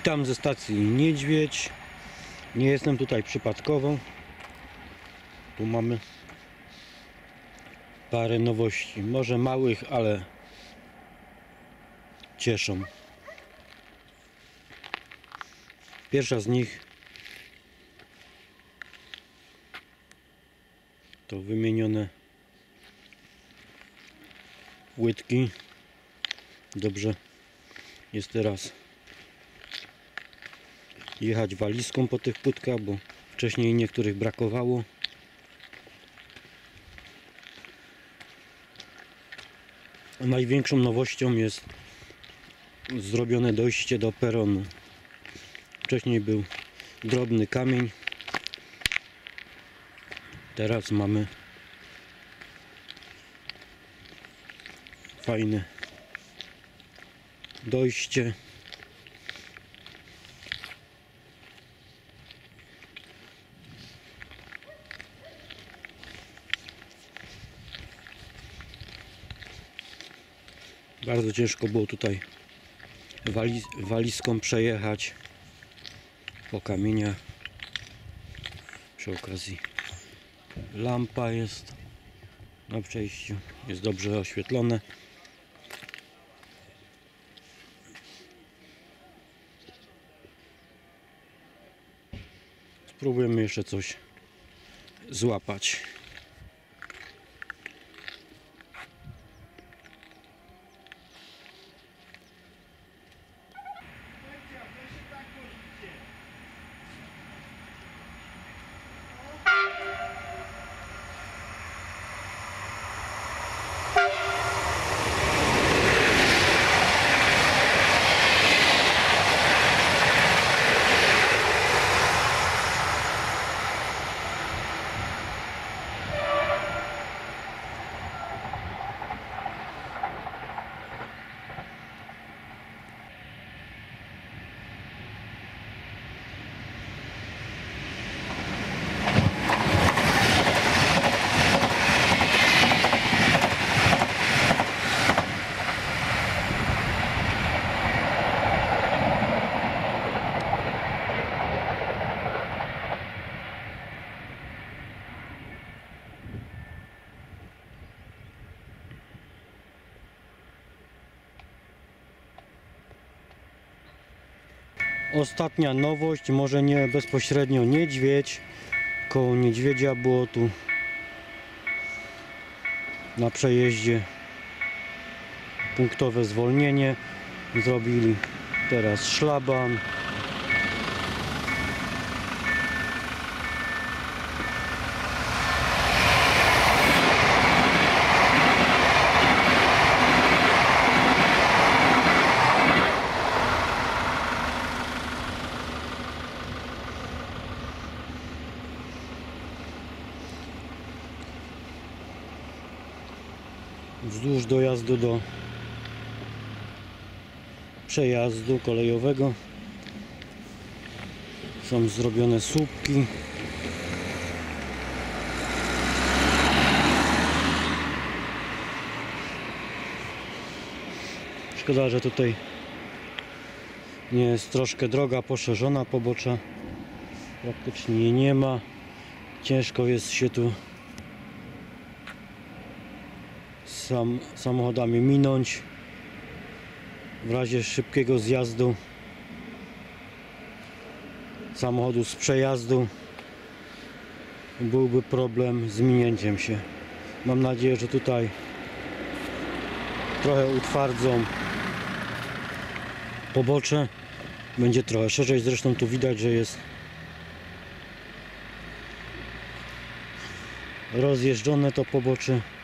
Witam ze stacji Niedźwiedź. Nie jestem tutaj przypadkowo. Tu mamy parę nowości. Może małych, ale cieszą. Pierwsza z nich to wymienione łydki. Dobrze jest teraz jechać walizką po tych płytkach, bo wcześniej niektórych brakowało. Największą nowością jest zrobione dojście do peronu. Wcześniej był drobny kamień, teraz mamy fajne dojście. Bardzo ciężko było tutaj walizką przejechać po kamieniach. Przy okazji lampa jest na przejściu, jest dobrze oświetlone. Spróbujemy jeszcze coś złapać. Ostatnia nowość, może nie bezpośrednio Niedźwiedź, koło Niedźwiedzia było tu na przejeździe punktowe zwolnienie, zrobili teraz szlaban. Wzdłuż dojazdu do przejazdu kolejowego są zrobione słupki. Szkoda, że tutaj nie jest troszkę droga poszerzona, pobocza praktycznie jej nie ma. Ciężko jest się tu samochodami minąć w razie szybkiego zjazdu samochodu z przejazdu. Byłby problem z minięciem się. Mam nadzieję, że tutaj trochę utwardzą pobocze, będzie trochę szerzej, zresztą tu widać, że jest rozjeżdżone to pobocze.